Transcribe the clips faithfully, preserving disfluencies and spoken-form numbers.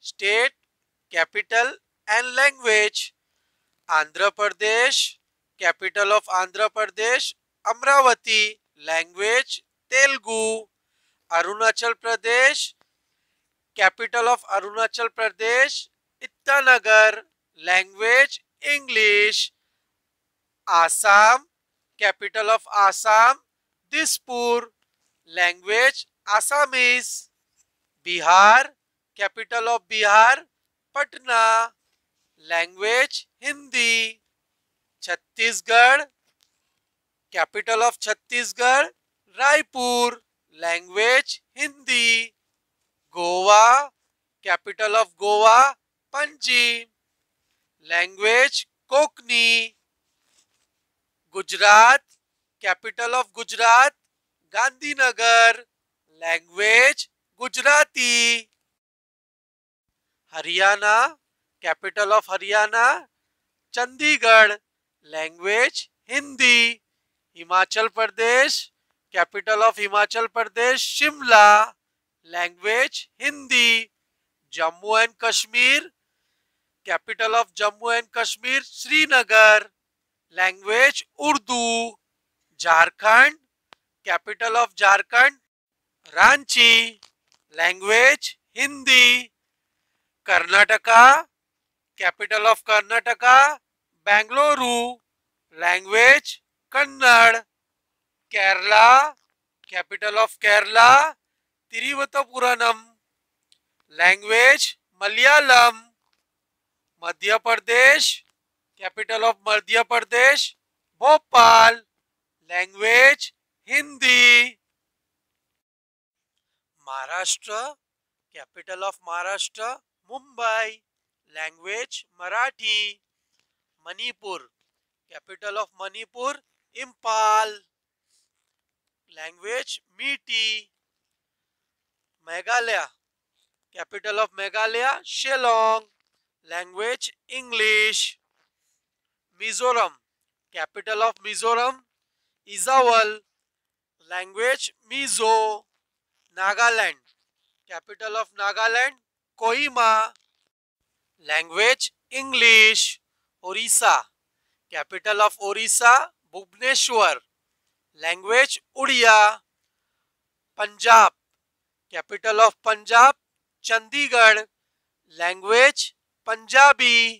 state, capital and language. Andhra Pradesh, capital of Andhra Pradesh, Amravati, language Telugu. Arunachal Pradesh, capital of Arunachal Pradesh, Itanagar, language English. Assam, capital of Assam, Dispur, language Assamese. Bihar, capital of Bihar, Patna, language Hindi. Chhattisgarh, capital of Chhattisgarh, Raipur, language Hindi. Goa, capital of Goa, Panji, language Konkani. Gujarat, capital of Gujarat, Gandhinagar, language Gujarati. Haryana, capital of Haryana, Chandigarh, language Hindi. Himachal Pradesh, capital of Himachal Pradesh, Shimla, language Hindi. Jammu and Kashmir, capital of Jammu and Kashmir, Srinagar, language Urdu. Jharkhand, capital of Jharkhand, Ranchi, language Hindi. Karnataka, capital of Karnataka, Bangalore, language Kannada. Kerala, capital of Kerala, Tiruvananthapuram, language Malayalam. Madhya Pradesh, capital of Madhya Pradesh, Bhopal, language Hindi. Maharashtra, capital of Maharashtra, Mumbai, language Marathi. Manipur, capital of Manipur, Imphal, language Meeti. Meghalaya, capital of Meghalaya, Shillong, language English. Mizoram, capital of Mizoram, Izawal, language Mizo. Nagaland, capital of Nagaland, Kohima, language English. Orissa, capital of Orissa, Bhubaneswar, language Udiya. Punjab, capital of Punjab, Chandigarh, language Punjabi.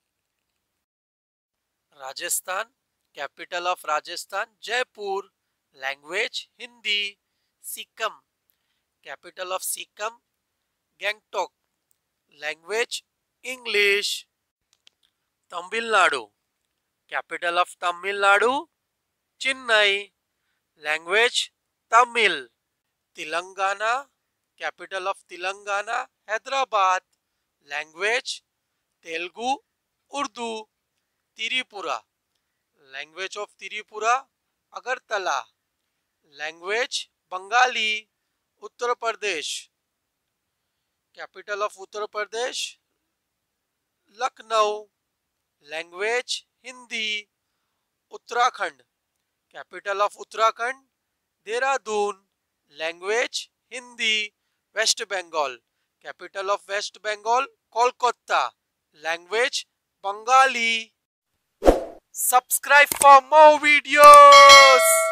Rajasthan, capital of Rajasthan, Jaipur, language Hindi. Sikkim, capital of Sikkim, Gangtok, language English. Tamil Nadu, capital of Tamil Nadu, Chennai, language Tamil. Telangana, capital of Telangana, Hyderabad, language Telugu, Urdu. Tripura, language of Tripura, Agartala, language Bengali. Uttar Pradesh, capital of Uttar Pradesh, Lucknow, language Hindi. Uttarakhand, capital of Uttarakhand, Dehradun, language Hindi. West Bengal, capital of West Bengal, Kolkata, language Bengali. Subscribe for more videos.